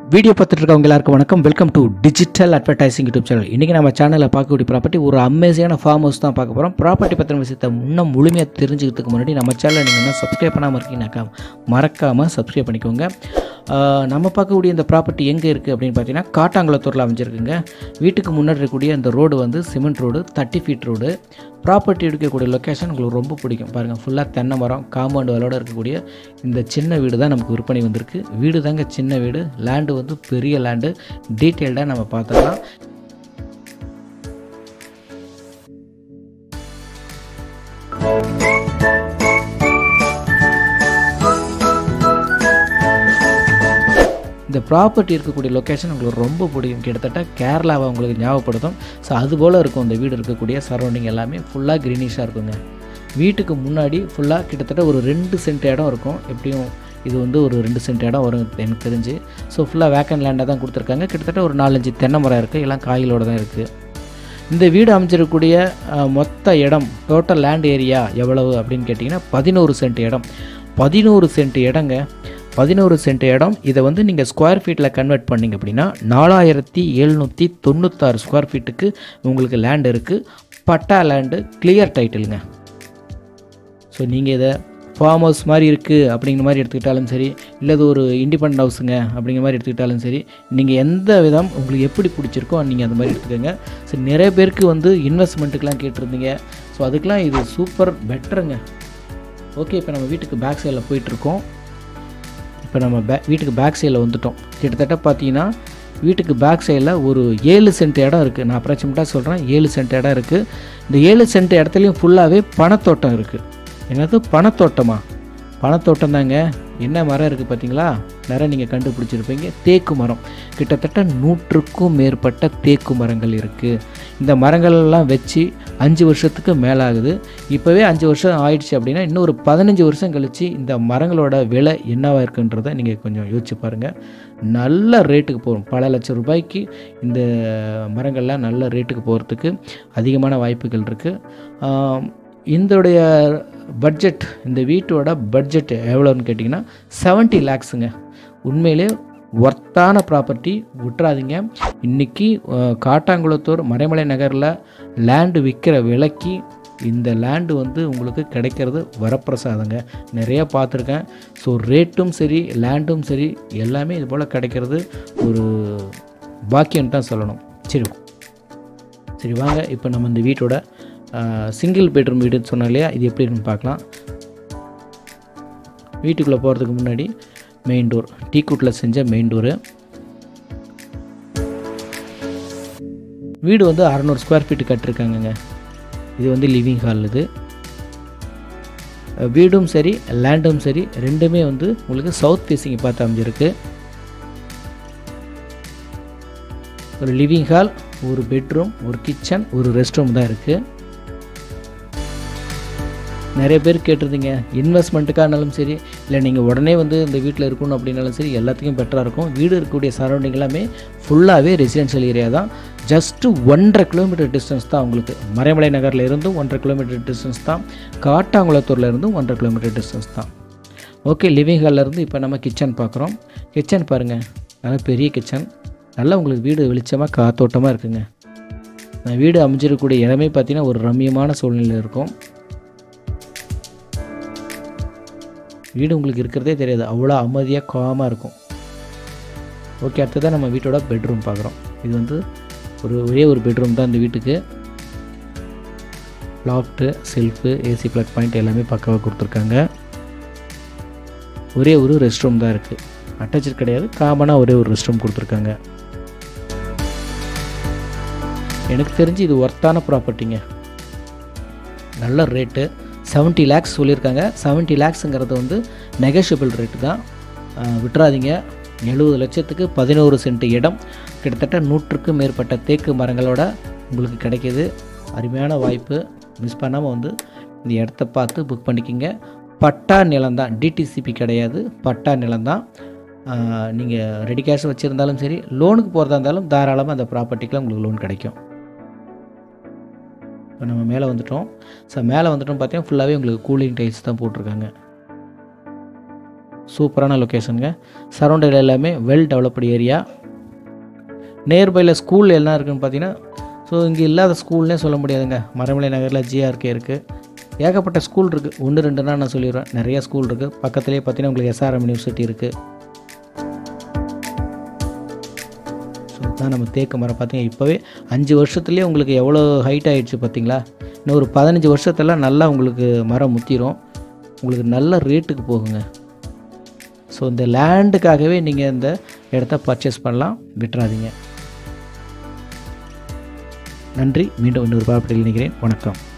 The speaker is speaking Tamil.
வீடியோ பார்த்துட்டு இருக்கவங்க எல்லாருக்கும் வணக்கம். Welcome to digital advertising YouTube channel. இன்றைக்கி நம்ம சேனலில் பார்க்கக்கூடிய ப்ராப்பர்ட்டி ஒரு அமேசிங்கான ஃபார்ம் ஹவுஸ் தான் பார்க்க போகிறோம். ப்ராப்பர்ட்டி பற்றின விஷயத்தை இன்னும் முழுமையாக தெரிஞ்சுக்கிறதுக்கு முன்னாடி நம்ம சேனலை நீங்கள் இன்னும் சப்ஸ்கிரைப் பண்ணாமல் இருக்கீங்கன்னாக்கா மறக்காமல் சப்ஸ்கிரைப் பண்ணிக்கோங்க. நம்ம பார்க்கக்கூடிய இந்த ப்ராப்பர்ட்டி எங்கே இருக்குது அப்படின்னு பார்த்தீங்கன்னா காட்டாங்குளத்தூரில் அமைஞ்சிருக்குங்க. வீட்டுக்கு முன்னாடி இருக்கக்கூடிய இந்த ரோடு வந்து cement road, 30 feet road. Property எடுக்கக்கூடிய லொக்கேஷன் உங்களுக்கு ரொம்ப பிடிக்கும். பாருங்கள், ஃபுல்லாக தென்னை மரம், காம்பவுண்ட் வாலோடு இருக்கக்கூடிய இந்த சின்ன வீடு தான் நமக்கு விற்பனை வந்திருக்கு. வீடு தாங்க சின்ன வீடு, லேண்டு வந்து பெரிய லேண்டு. டீட்டெயில்டாக நம்ம பார்த்துக்கலாம். இந்த ப்ராப்பர்ட்டி இருக்கக்கூடிய லொக்கேஷன் உங்களுக்கு ரொம்ப பிடிக்கும். கிட்டத்தட்ட கேரளாவை உங்களுக்கு ஞாபகப்படுத்தும். ஸோ அதுபோல் இருக்கும் இந்த வீடு இருக்கக்கூடிய சரௌண்டிங் எல்லாமே ஃபுல்லாக க்ரீனிஷாக இருக்குங்க. வீட்டுக்கு முன்னாடி ஃபுல்லாக கிட்டத்தட்ட ஒரு 2 சென்ட் இடம் இருக்கும். எப்படியும் இது வந்து ஒரு 2 சென்ட் இடம் வரும் எனக்கு தெரிஞ்சு. ஸோ ஃபுல்லாக வேக்கன் லேண்டாக தான் கொடுத்துருக்காங்க. கிட்டத்தட்ட ஒரு 4-5 தென்னை மரம் இருக்குது, எல்லாம் காயிலோடு தான் இருக்குது. இந்த வீடு அமைஞ்சிருக்கக்கூடிய மொத்த இடம், டோட்டல் லேண்ட் ஏரியா எவ்வளவு அப்படின்னு கேட்டிங்கன்னா 11 சென்ட் இடம். 11 சென்ட் இடங்க, 11 சென்ட் இடம். இதை வந்து நீங்கள் ஸ்கொயர் ஃபீட்டில் கன்வெர்ட் பண்ணிங்க அப்படின்னா 4796 ஸ்கொயர் ஃபீட்டுக்கு உங்களுக்கு லேண்ட் இருக்குது. பட்டா லேண்டு, கிளியர் டைட்டிலுங்க. ஸோ நீங்கள் இதை ஃபார்ம் ஹவுஸ் மாதிரி இருக்குது அப்படிங்கிற மாதிரி எடுத்துக்கிட்டாலும் சரி, இல்லை இது ஒரு இண்டிபெண்ட் ஹவுஸுங்க அப்படிங்கிற மாதிரி எடுத்துக்கிட்டாலும் சரி, நீங்கள் எந்த விதம் உங்களுக்கு எப்படி பிடிச்சிருக்கோ நீங்கள் அந்த மாதிரி எடுத்துக்கோங்க. ஸோ நிறைய பேருக்கு வந்து இன்வெஸ்ட்மெண்ட்டுக்கெலாம் கேட்டிருந்தீங்க. ஸோ அதுக்கெலாம் இது சூப்பர் பெட்டருங்க. ஓகே, இப்போ நம்ம வீட்டுக்கு பேக் சைடில் போயிட்டுருக்கோம். இப்போ நம்ம வீட்டுக்கு பேக் சைடில் வந்துட்டோம். கிட்டத்தட்ட பார்த்தீங்கன்னா வீட்டுக்கு பேக் சைடில் ஒரு 7 சென்ட் இடம் இருக்குது. நான் அப்ராக்சிமேட்டாக சொல்கிறேன், 7 சென்ட் இடம் இருக்குது. இந்த 7 சென்ட் இடத்துலையும் ஃபுல்லாகவே பனத்தோட்டம் இருக்குது. என்னது பனத்தோட்டமா? பனத்தோட்டம் தாங்க. என்ன மரம் இருக்குது பார்த்தீங்களா? நிறைய நீங்கள் கண்டுபிடிச்சிருப்பீங்க. தேக்கு மரம். கிட்டத்தட்ட 100க்கும் மேற்பட்ட தேக்கு மரங்கள் இருக்குது. இந்த மரங்கள்லாம் வச்சு 5 வருஷத்துக்கு மேலே ஆகுது. இப்போவே 5 வருஷம் ஆயிடுச்சு அப்படின்னா இன்னும் ஒரு 15 வருஷம் கழித்து இந்த மரங்களோட விலை என்னவாக இருக்குன்றதை நீங்கள் கொஞ்சம் யோசிச்சு பாருங்கள். நல்ல ரேட்டுக்கு போகும். பல லட்சம் ரூபாய்க்கு இந்த மரங்கள்லாம் நல்ல ரேட்டுக்கு போகிறதுக்கு அதிகமான வாய்ப்புகள் இருக்குது. இதோடைய பட்ஜெட், இந்த வீட்டோட பட்ஜெட் எவ்வளோன்னு கேட்டிங்கன்னா 70 லேக்ஸுங்க. உண்மையிலே ஒர்த்தான ப்ராப்பர்ட்டி, விட்டுறாதீங்க. இன்றைக்கி காட்டாங்குளத்தூர் மறைமலை நகரில் லேண்டு விற்கிற விலைக்கு இந்த லேண்டு வந்து உங்களுக்கு கிடைக்கிறது வரப்பிரசாதங்க. நிறையா பார்த்துருக்கேன். ஸோ ரேட்டும் சரி, லேண்டும் சரி, எல்லாமே இது போல் கிடைக்கிறது ஒரு பாக்கியம் தான் சொல்லணும். சரி வாங்க, இப்போ நம்ம இந்த வீட்டோட சிங்கிள் பெட்ரூம் வீடுன்னு சொன்னோம் இல்லையா, இது எப்படி இருக்குன்னு பார்க்கலாம். வீட்டுக்குள்ளே போகிறதுக்கு முன்னாடி மெயின் டோர், டீக்குட்டில் செஞ்ச மெயின் டோரு. வீடு வந்து 600 ஸ்கொயர் ஃபீட்டு கட்டிருக்காங்கங்க. இது வந்து லிவிங் ஹால். இது வீடும் சரி, லேண்டும் சரி, ரெண்டுமே வந்து உங்களுக்கு சவுத் ஃபேஸிங் பார்த்து அமைஞ்சிருக்கு. ஒரு லிவிங் ஹால், ஒரு பெட்ரூம், ஒரு கிச்சன், ஒரு ரெஸ்ட் ரூம் தான் இருக்குது. நிறைய பேர் கேட்டிருந்தீங்க, இன்வெஸ்ட்மெண்ட்டுக்கானாலும் சரி, இல்லை நீங்கள் உடனே வந்து இந்த வீட்டில் இருக்கணும் அப்படின்னாலும் சரி, எல்லாத்துக்கும் பெட்டராக இருக்கும். வீடு இருக்கக்கூடிய சரௌண்டிங் எல்லாமே ஃபுல்லாகவே ரெசிடென்ஷியல் ஏரியா தான். ஜஸ்ட்டு 1.5 கிலோமீட்டர் டிஸ்டன்ஸ் தான் உங்களுக்கு. மறைமலை நகரில் இருந்தும் 1.5 கிலோமீட்டர் டிஸ்டன்ஸ் தான். காட்டாங்குளத்தூரில் இருந்தும் 1.5 கிலோமீட்டர் டிஸ்டன்ஸ் தான். ஓகே, லிவிங் ஹாலிலேருந்து இப்போ நம்ம கிச்சன் பார்க்குறோம். கிச்சன் பாருங்கள், நல்லா பெரிய கிச்சன். நல்லா உங்களுக்கு வீடு வெளிச்சமாக காத்தோட்டமாக இருக்குங்க. வீடு அமைஞ்சிருக்கக்கூடிய இடமே பார்த்திங்கன்னா ஒரு ரம்மியமான சூழ்நிலையில் இருக்கும். வீடு உங்களுக்கு இருக்கிறதே தெரியாது, அவ்வளோ அமைதியாக காமாக இருக்கும். ஓகே, அடுத்ததான் நம்ம வீட்டோட பெட்ரூம் பார்க்குறோம். இது வந்து ஒரே ஒரு பெட்ரூம் தான் இந்த வீட்டுக்கு. Loft, shelf, AC plug point எல்லாமே பக்காவாக கொடுத்துருக்காங்க. ஒரே ஒரு ரெஸ்ட் ரூம் தான் இருக்குது. அட்டாச்சு கிடையாது, காமனாக ஒரே ஒரு ரெஸ்ட் ரூம் கொடுத்துருக்காங்க. எனக்கு தெரிஞ்சு இது ஒர்த்தான ப்ராப்பர்ட்டிங்க. நல்ல ரேட்டு, 70 லேக்ஸ் சொல்லியிருக்காங்க. 70 லேக்ஸுங்கிறது வந்து நெகோஷியபிள் ரேட்டு தான், விட்டுறாதீங்க. 70 லட்சத்துக்கு 11 சென்ட் இடம், கிட்டத்தட்ட 100க்கும் மேற்பட்ட தேக்கு மரங்களோட உங்களுக்கு கிடைக்கிது. அருமையான வாய்ப்பு. மிஸ் பண்ணாமல் வந்து இந்த இடத்த பார்த்து புக் பண்ணிக்கிங்க. பட்டா நிலம்தான், டிடிசிபி கிடையாது, பட்டா நிலம்தான். நீங்கள் ரெடி கேஷ் வச்சுருந்தாலும் சரி, லோனுக்கு போகிறதா இருந்தாலும் தாராளமாக அந்த ப்ராப்பர்ட்டிக்கெலாம் உங்களுக்கு லோன் கிடைக்கும். இப்போ நம்ம மேலே வந்துட்டோம். ஸோ மேலே வந்துட்டோம் பார்த்தீங்கன்னா ஃபுல்லாகவே உங்களுக்கு கூலிங் டைல்ஸ் தான் போட்டிருக்காங்க. சூப்பரான லொக்கேஷனுங்க. சரௌண்டட் எல்லாமே வெல் டெவலப்டு ஏரியா. நியர்பையில் ஸ்கூல் என்ன இருக்குதுன்னு பார்த்தீங்கன்னா, ஸோ இங்கே இல்லாத ஸ்கூல்னே சொல்ல முடியாதுங்க. மரமலை நகரில் GRK இருக்குது. ஏகப்பட்ட ஸ்கூல் இருக்குது. 1 2னா நான் சொல்லிடுவேன். நிறைய ஸ்கூல் இருக்குது. பக்கத்துலேயே பார்த்தீங்கன்னா உங்களுக்கு SRM யூனிவர்சிட்டி இருக்குது. ஸோ தான் நம்ம தேக்கு மரம் பார்த்தீங்க இப்போவே 5 வருஷத்துலேயே உங்களுக்கு எவ்வளோ ஹைட் ஆகிடுச்சு பார்த்தீங்களா. இன்னும் ஒரு 15 வருஷத்தில் நல்லா உங்களுக்கு மரம் முத்திரும். உங்களுக்கு நல்ல ரேட்டுக்கு போகுங்க. ஸோ இந்த லேண்டுக்காகவே நீங்கள் இந்த இடத்த பர்ச்சேஸ் பண்ணலாம், விட்டுறாதீங்க. நன்றி. மீண்டும் இன்னொரு ப்ராப்பர்ட்டியில் நினைக்கிறேன். வணக்கம்.